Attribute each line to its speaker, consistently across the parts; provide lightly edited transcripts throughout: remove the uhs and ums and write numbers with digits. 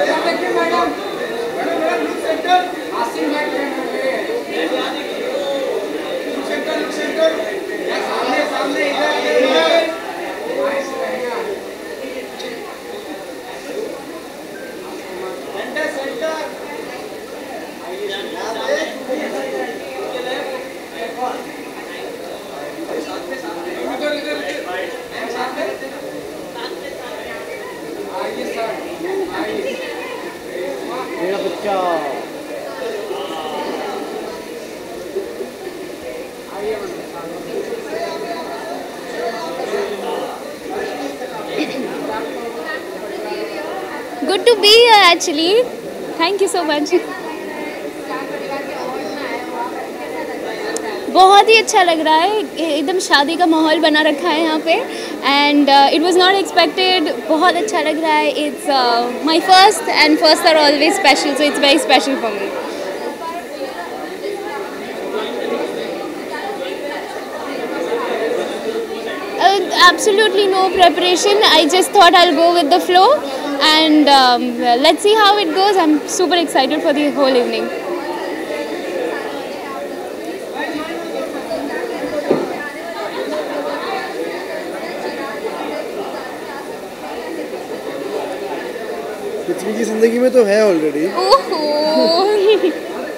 Speaker 1: मेरा बच्चा
Speaker 2: Good to be here actually. Thank you so much. बहुत ही अच्छा लग रहा है, एकदम शादी का माहौल बना रखा है यहाँ पे and it was not expected. बहुत अच्छा लग रहा है. It's my first and first are always special, so it's very special for me. Absolutely no preparation. I just thought I'll go with the flow and let's see how it goes. I'm super excited for the whole evening.
Speaker 1: Prithvi की जिंदगी में तो है already.
Speaker 2: ओहो.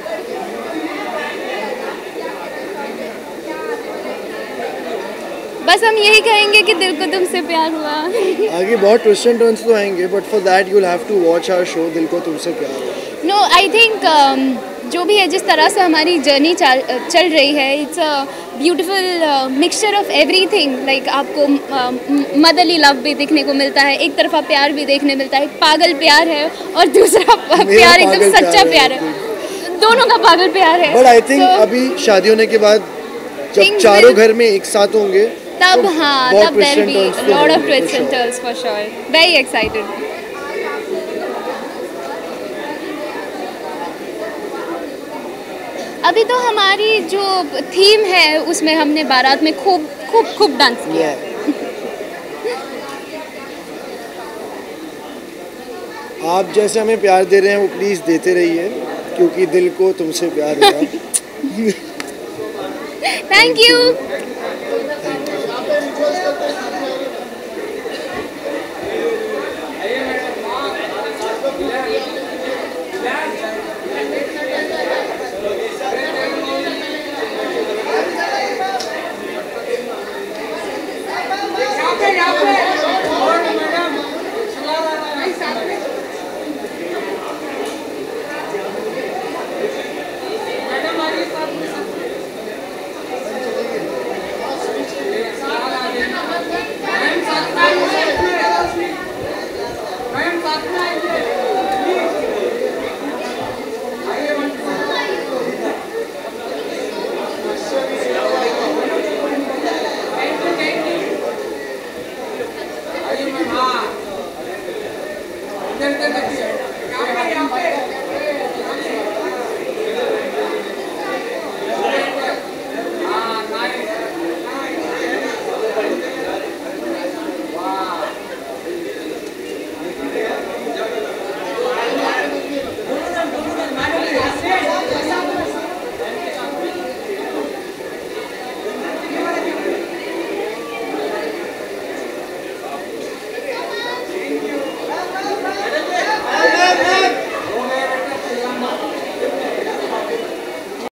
Speaker 2: बस हम यही कहेंगे कि दिल को तुमसे प्यार हुआ.
Speaker 1: आगे बहुत ट्विस्ट एंड टर्न्स तो आएंगे but for that you will have to watch our show Dil Ko Tumse Pyaar हुआ.
Speaker 2: नो आई थिंक जो भी है, जिस तरह से हमारी जर्नी चल रही है, it's a beautiful mixture of everything. Like आपको मदरली लव भी देखने को मिलता है, एक तरफा प्यार भी देखने मिलता है, पागल प्यार है, और दूसरा प्यार एकदम सच्चा प्यार है. दोनों का पागल प्यार है.
Speaker 1: बट आई थिंक अभी शादी होने के बाद जब चारों घर में एक साथ होंगे
Speaker 2: तब
Speaker 1: तो
Speaker 2: हाँ, तब there will be lot of twists and turns for sure. Very excited. अभी तो हमारी जो थीम है उसमें हमने बारात में खूब खूब खूब डांस किया.
Speaker 1: आप जैसे हमें प्यार दे रहे हैं वो प्लीज देते रहिए क्योंकि दिल को तुमसे प्यार हुआ.
Speaker 2: Thank you.
Speaker 3: हाँ